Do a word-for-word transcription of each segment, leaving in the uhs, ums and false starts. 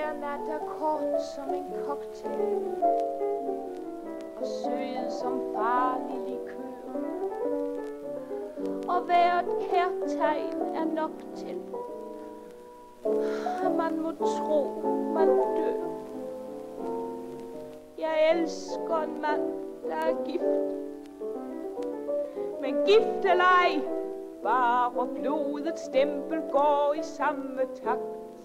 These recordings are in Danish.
hver nat er kort som en cocktail, og sød som farlig likør, og hvert kærtegn er nok til, at man må tro, man dør. Jeg elsker en mand, der er gift, men gift eller ej, bare blodets stempel går i samme takt.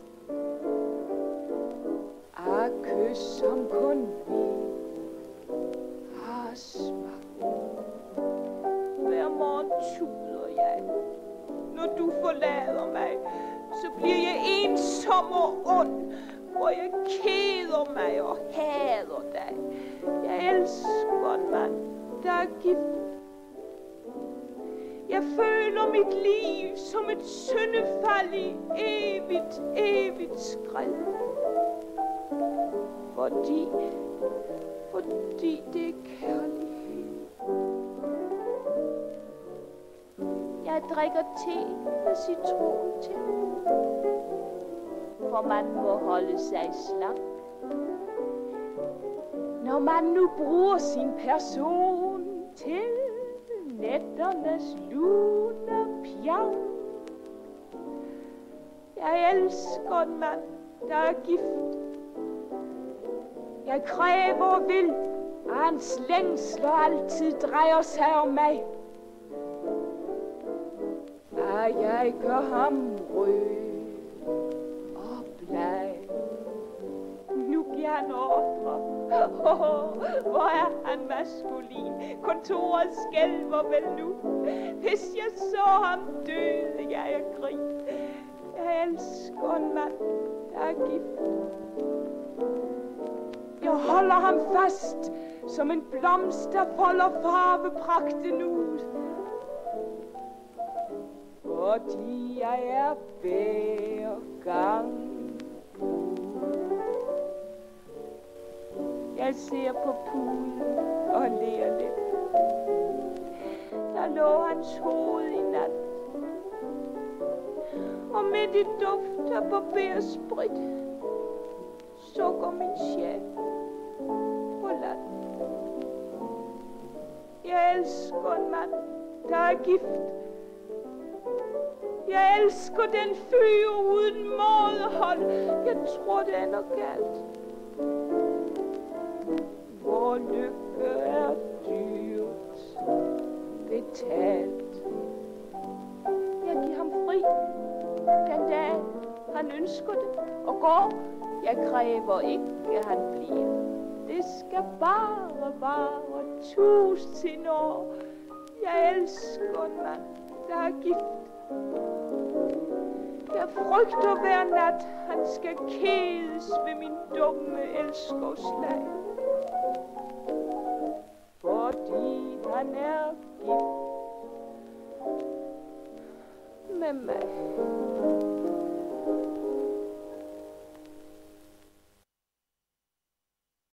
Ah, kys som kun vi har smagt. Hver morgen tuder jeg, når du forlader mig, så bliver jeg ensom og ond, hvor jeg keder mig og hader dig. Jeg elsker en mand, der er gift. Jeg føler mit liv som et syndefald i evigt, evigt skred. Fordi, fordi det er kærlighed. Jeg drikker te med citron til, for man må holde sig slank. Når man nu bruger sin person til nætternes lune pjang. Jeg elsker en mand, der er gift. Jeg kræver og vil, at hans længsler altid drejer sig om mig. At jeg gør ham rød og bleg. Nu giver han ordre. Oh, hvor er han maskulin. Kontoret skælver vel nu. Hvis jeg så ham døde, jeg er grin. Jeg elsker en mand, der er gift. Jeg holder ham fast, som en blomst, der folder farvepragten ud. Fordi jeg er hver gang. Jeg ser på puden og ler lidt. Der lå hans hoved i nat, og midt i duft af barbersprit sukker min sjæl på land. Jeg elsker en mand, der er gift. Jeg elsker den fyr uden mådehold. Jeg tror, det ender galt. Hvor lykke er dyrt betalt. Jeg giver ham fri den dag han ønsker det og går. Jeg kræver ikke, at han bliver. Det skal bare vare tusind år. Jeg elsker en mand, der er gift. Jeg frygter hver nat, han skal kædes ved min dumme elskovslag. Fordi han er gift med mig.